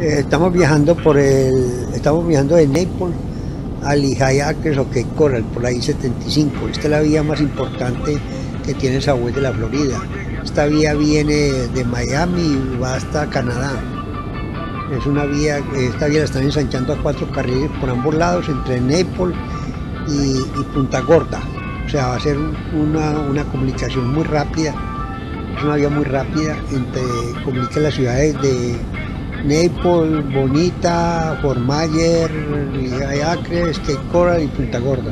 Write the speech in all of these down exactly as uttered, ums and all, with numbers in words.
Eh, estamos viajando por el, estamos viajando de Naples a Lehigh Acres o Cape Coral, por la I setenta y cinco. Esta es la vía más importante que tiene Southwest de la Florida. Esta vía viene de Miami y va hasta Canadá. Es una vía, esta vía la están ensanchando a cuatro carriles por ambos lados, entre Naples y, y Punta Gorda. O sea, va a ser una, una comunicación muy rápida. Es una vía muy rápida, entre, comunica las ciudades de Naples, Bonita, Fort Myers, Lehigh Acres, Cape Coral y Punta Gorda.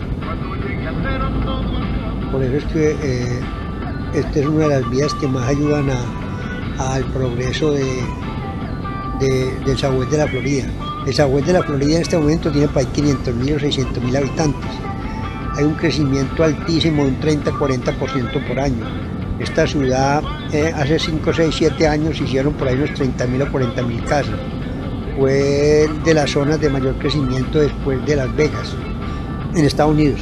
Por eso es que eh, esta es una de las vías que más ayudan a, al progreso de, de, del Southwest de la Florida. El Southwest de la Florida en este momento tiene para quinientos mil o seiscientos mil habitantes. Hay un crecimiento altísimo de un treinta a cuarenta por ciento por año. Esta ciudad eh, hace cinco, seis, siete años hicieron por ahí unos treinta mil o cuarenta mil casas. Fue de las zonas de mayor crecimiento después de Las Vegas, en Estados Unidos.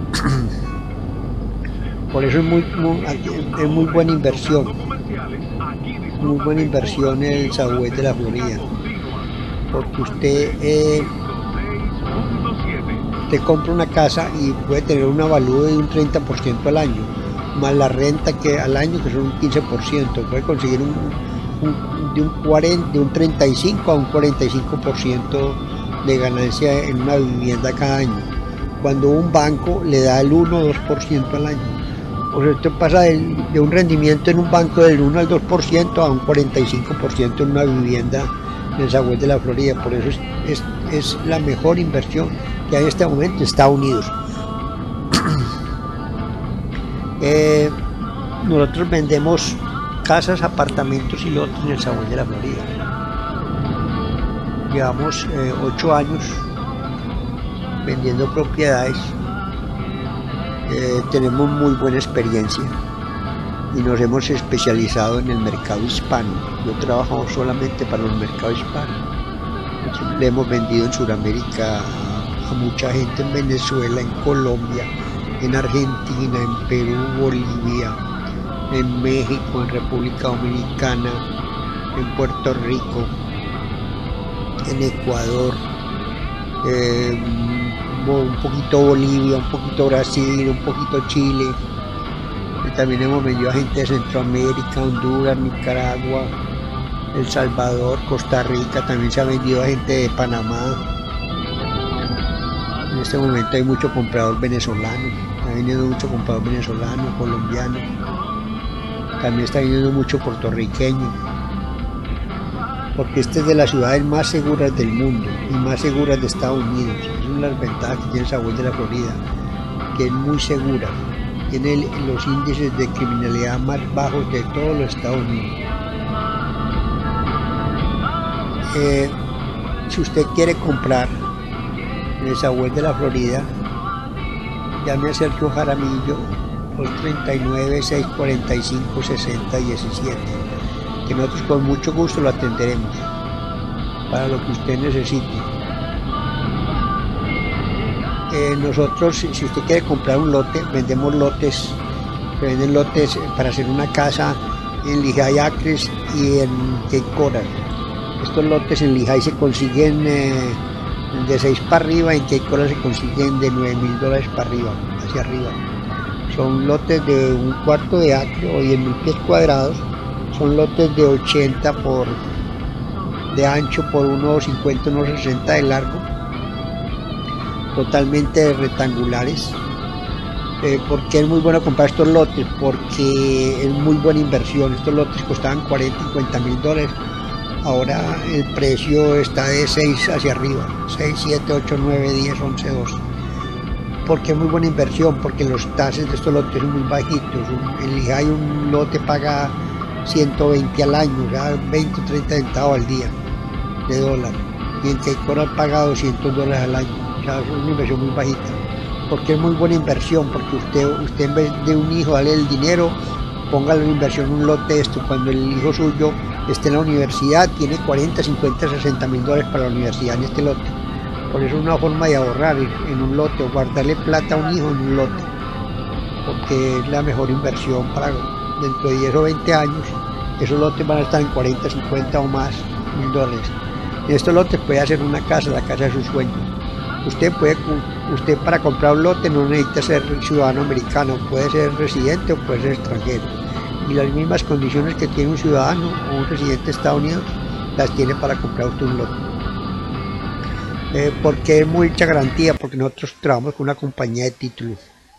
Por eso es muy, muy, es muy buena inversión, muy buena inversión el Southwest de la Florida, porque usted, eh, usted compra una casa y puede tener un avalúo de un treinta por ciento al año, más la renta que al año, que son un quince por ciento, puede conseguir un, un, de, un cuarenta, de un treinta y cinco a un cuarenta y cinco por ciento de ganancia en una vivienda cada año, cuando un banco le da el uno o dos por ciento al año. O sea, esto pasa de, de un rendimiento en un banco del uno al dos por ciento a un cuarenta y cinco por ciento en una vivienda en el Southwest de la Florida. Por eso es, es, es la mejor inversión que hay en este momento en Estados Unidos. Eh, nosotros vendemos casas, apartamentos y lotes en el Southwest de la Florida. Llevamos eh, ocho años vendiendo propiedades. Eh, tenemos muy buena experiencia y nos hemos especializado en el mercado hispano. Yo trabajo solamente para el mercado hispano. Le hemos vendido en Sudamérica a, a mucha gente, en Venezuela, en Colombia, en Argentina, en Perú, Bolivia, en México, en República Dominicana, en Puerto Rico, en Ecuador, eh, un poquito Bolivia, un poquito Brasil, un poquito Chile. Y también hemos vendido a gente de Centroamérica, Honduras, Nicaragua, El Salvador, Costa Rica. También se ha vendido a gente de Panamá. En este momento hay mucho comprador venezolano, está viniendo mucho comprador venezolano, colombiano, también está viniendo mucho puertorriqueño, porque esta es de las ciudades más seguras del mundo y más seguras de Estados Unidos. Es una de las ventajas que tiene el Southwest de la Florida, que es muy segura, tiene los índices de criminalidad más bajos de todos los Estados Unidos. Eh, si usted quiere comprar en el Southwest de la Florida, llame a Sergio Jaramillo por treinta y nueve, seiscientos cuarenta y cinco, sesenta diecisiete, que nosotros con mucho gusto lo atenderemos para lo que usted necesite. Eh, nosotros, si usted quiere comprar un lote, vendemos lotes, se venden lotes para hacer una casa en Lehigh Acres y en Cape Coral. Estos lotes en Lehigh se consiguen eh, de seis para arriba, en Cape Coral se consiguen de nueve mil dólares para arriba, hacia arriba. Son lotes de un cuarto de acre o diez mil pies cuadrados, son lotes de ochenta por de ancho por uno cincuenta, uno sesenta de largo, totalmente rectangulares. Eh, ¿Por qué es muy bueno comprar estos lotes? Porque es muy buena inversión. Estos lotes costaban cuarenta, cincuenta mil dólares. Ahora el precio está de seis hacia arriba, seis, siete, ocho, nueve, diez, once, doce. Porque es muy buena inversión, porque los taxes de estos lotes son muy bajitos. En Lehigh un lote paga ciento veinte al año, o sea, veinte o treinta centavos al día de dólar. Y en Cape Coral paga doscientos dólares al año, o sea, es una inversión muy bajita. Porque es muy buena inversión, porque usted, usted en vez de un hijo darle el dinero, póngale una inversión en un lote de esto. Cuando el hijo suyo esté en la universidad, tiene cuarenta, cincuenta, sesenta mil dólares para la universidad en este lote. Por eso es una forma de ahorrar en un lote o guardarle plata a un hijo en un lote, porque es la mejor inversión para dentro de diez o veinte años. Esos lotes van a estar en cuarenta, cincuenta o más mil dólares. En estos lotes puede hacer una casa, la casa de sus sueños. Usted puede, usted para comprar un lote no necesita ser ciudadano americano, puede ser residente o puede ser extranjero. Y las mismas condiciones que tiene un ciudadano o un residente de Estados Unidos las tiene para comprar usted un lote. Eh, porque es mucha garantía, porque nosotros trabajamos con una compañía de títulos.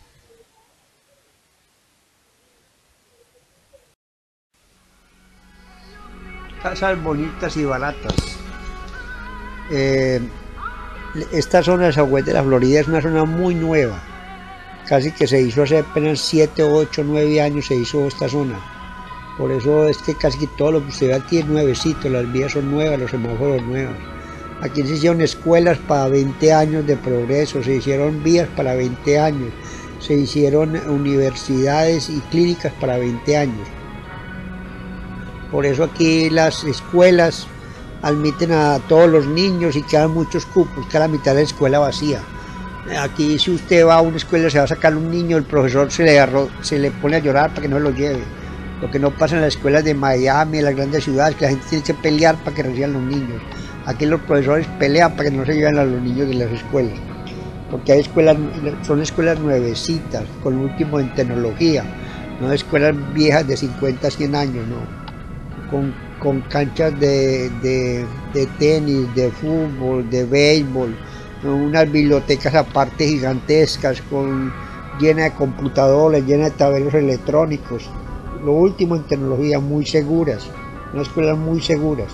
Casas bonitas y baratas. Eh, esta zona de Southwest de la Florida es una zona muy nueva, casi que se hizo hace apenas siete, ocho, nueve años se hizo esta zona. Por eso es que casi que todo lo que usted ve aquí es nuevecito, las vías son nuevas, los semáforos nuevos. Aquí se hicieron escuelas para veinte años de progreso, se hicieron vías para veinte años, se hicieron universidades y clínicas para veinte años. Por eso aquí las escuelas admiten a todos los niños y quedan muchos cupos, queda la mitad de la escuela vacía. Aquí si usted va a una escuela se va a sacar un niño, el profesor se le, agarró, se le pone a llorar para que no lo lleve. Lo que no pasa en las escuelas de Miami, en las grandes ciudades, que la gente tiene que pelear para que reciban los niños. Aquí los profesores pelean para que no se lleven a los niños de las escuelas. Porque hay escuelas, son escuelas nuevecitas, con lo último en tecnología. No escuelas viejas de cincuenta, cien años, no. Con, con canchas de, de, de tenis, de fútbol, de béisbol, unas bibliotecas aparte gigantescas, con, llenas de computadores, llenas de tableros electrónicos. Lo último en tecnología, muy seguras, unas escuelas muy seguras.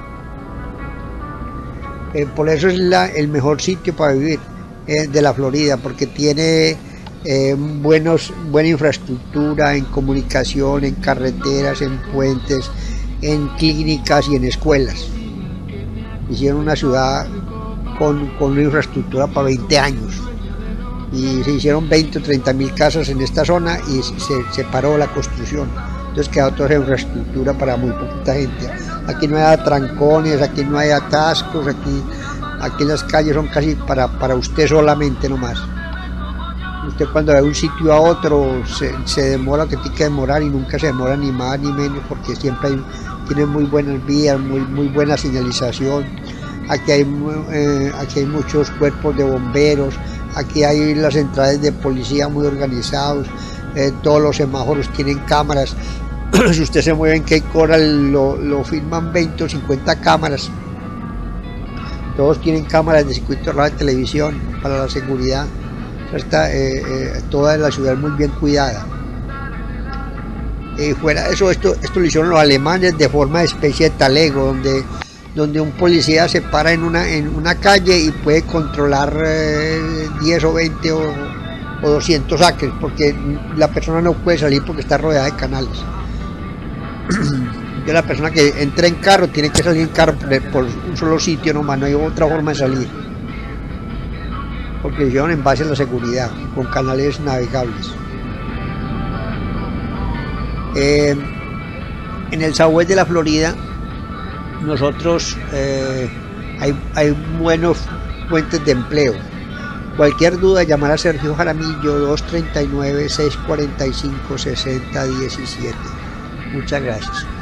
Eh, por eso es la, el mejor sitio para vivir eh, de la Florida, porque tiene eh, buenos, buena infraestructura en comunicación, en carreteras, en puentes, en clínicas y en escuelas. Hicieron una ciudad con, con una infraestructura para veinte años y se hicieron veinte o treinta mil casas en esta zona y se, se paró la construcción. Entonces quedó toda esa infraestructura para muy poquita gente. Aquí no hay atrancones, aquí no hay atascos, aquí, aquí las calles son casi para, para usted solamente nomás. Usted cuando va de un sitio a otro se, se demora lo que tiene que demorar y nunca se demora ni más ni menos, porque siempre hay, tiene muy buenas vías, muy, muy buena señalización. Aquí hay, eh, aquí hay muchos cuerpos de bomberos, aquí hay las centrales de policía muy organizados, eh, todos los semáforos tienen cámaras. Si usted se mueve en Cape Coral lo, lo filman veinte o cincuenta cámaras. Todos tienen cámaras de circuito de televisión para la seguridad. Está, eh, eh, toda la ciudad muy bien cuidada. Eh, fuera de eso, esto, esto lo hicieron los alemanes de forma de especie de talego, donde, donde un policía se para en una, en una calle y puede controlar eh, diez o veinte o, o doscientos acres, porque la persona no puede salir porque está rodeada de canales. De la persona que entra en carro tiene que salir en carro por, por un solo sitio nomás, no hay otra forma de salir, porque hicieron en base a la seguridad, con canales navegables. Eh, en el Southwest de la Florida, nosotros eh, hay, hay buenos fuentes de empleo. Cualquier duda, llamar a Sergio Jaramillo, dos tres nueve, seis cuatro cinco, seis cero uno siete. Muchas gracias.